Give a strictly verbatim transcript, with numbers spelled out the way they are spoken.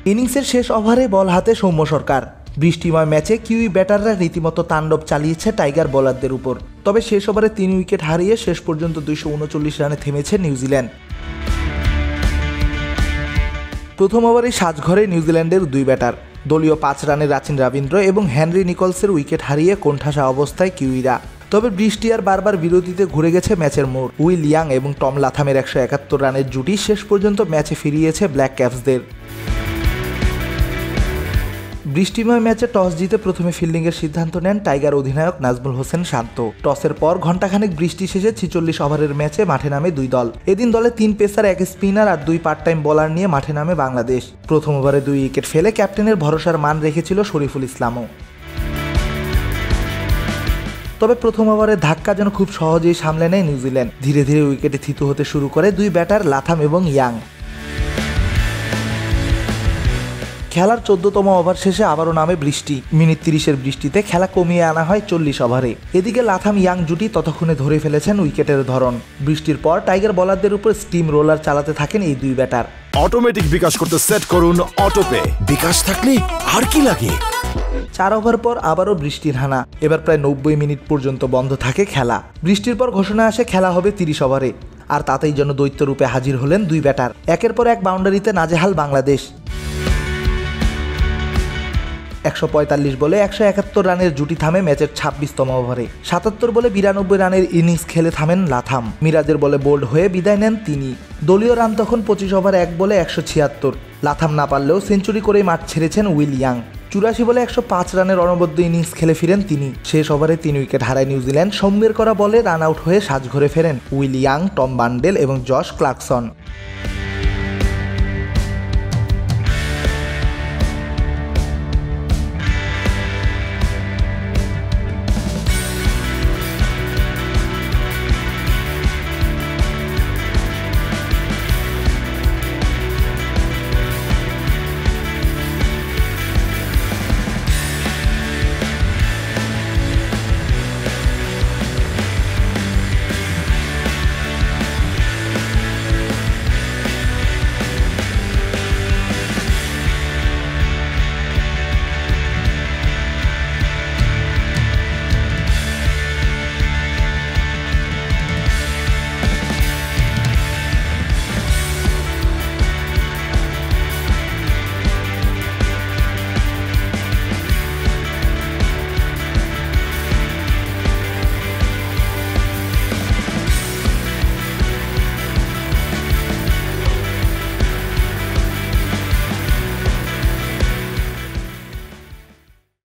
ইনিংসের শেষ ওভারে বল হাতে সৌম্য সরকার। বৃষ্টিময় ম্যাচে কিউই ব্যাটাররা রীতিমতো তাণ্ডব চালিয়েছে টাইগার বোলারদের উপর। তবে শেষ ওভারে তিন উইকেট হারিয়ে শেষ পর্যন্ত দুইশো উনচল্লিশ রানে থেমেছে নিউজিল্যান্ড। প্রথম ওভারে সাজঘরে নিউজিল্যান্ডের দুই ব্যাটার দলীয় পাঁচ রানে রাচিন রবীন্দ্র এবং হেনরি নিকলসের উইকেট হারিয়ে কোণঠাসা অবস্থায় কিউইরা। তবে বৃষ্টি আর বারবার বিরতিতে ঘুরে গেছে ম্যাচের মোড়। উইল ইয়াং এবং টম লাথামের একশো একাত্তর রানের জুটি শেষ পর্যন্ত ম্যাচে ফিরিয়েছে ব্ল্যাক ক্যাপসদের। বৃষ্টিময় ম্যাচে টস জিতে প্রথমে ফিল্ডিংয়ের সিদ্ধান্ত নেন টাইগার অধিনায়ক নাজমুল হোসেন শান্ত। টসের পর ঘণ্টাখানেক বৃষ্টি শেষে ছিচল্লিশ ওভারের ম্যাচে মাঠে নামে দুই দল। এদিন দলে তিন পেসার, এক স্পিনার আর দুই পার্ট টাইম বোলার নিয়ে মাঠে নামে বাংলাদেশ। প্রথম ওভারে দুই উইকেট ফেলে ক্যাপ্টেনের ভরসার মান রেখেছিল শরীফুল ইসলামও। তবে প্রথম ওভারের ধাক্কা যেন খুব সহজেই সামলে নেয় নিউজিল্যান্ড। ধীরে ধীরে উইকেটে থিতু হতে শুরু করে দুই ব্যাটার লাথাম এবং ইয়াং। খেলার চোদ্দতম ওভার শেষে আবারও নামে বৃষ্টি। মিনিট তিরিশের বৃষ্টিতে খেলা কমিয়ে আনা হয় চল্লিশ ওভারে। এদিকে লাথাম ইয়াং জুটি ততক্ষণে ধরে ফেলেছেন উইকেটের ধরন। বৃষ্টির পর টাইগার বোলারদের উপর স্টিম রোলার চালাতে থাকেন এই দুই ব্যাটার। অটোমেটিক বিকাশ করতে সেট করুন অটোপে। বিকাশ থাকলে আর কি লাগে। চার ওভার পর আবারও বৃষ্টির হানা। এবার প্রায় নব্বই মিনিট পর্যন্ত বন্ধ থাকে খেলা। বৃষ্টির পর ঘোষণা আসে খেলা হবে তিরিশ ওভারে। আর তাতেই যেন দৈত্যরূপে হাজির হলেন দুই ব্যাটার। একের পর এক বাউন্ডারিতে নাজেহাল বাংলাদেশ। একশো পঁয়তাল্লিশ বলে একশো একাত্তর রানের জুটি থামে ম্যাচের ছাব্বিশতম ওভারে। সাতাত্তর বলে বিরানব্বই রানের ইনিংস খেলে থামেন লাথাম। মিরাজের বলে বোল্ড হয়ে বিদায় নেন তিনি। দলীয় রান তখন পঁচিশ ওভার এক বলে একশো ছিয়াত্তর। লাথাম না পারলেও সেঞ্চুরি করেই মাঠ ছেড়েছেন উইল ইয়াং। চুরাশি বলে একশো পাঁচ রানের অনবদ্য ইনিংস খেলে ফিরেন তিনি। শেষ ওভারে তিন উইকেট হারায় নিউজিল্যান্ড। সৌম্যের করা বলে রান আউট হয়ে সাজঘরে ফেরেন উইল ইয়াং, টম বান্ডেল এবং জশ ক্লার্কসন।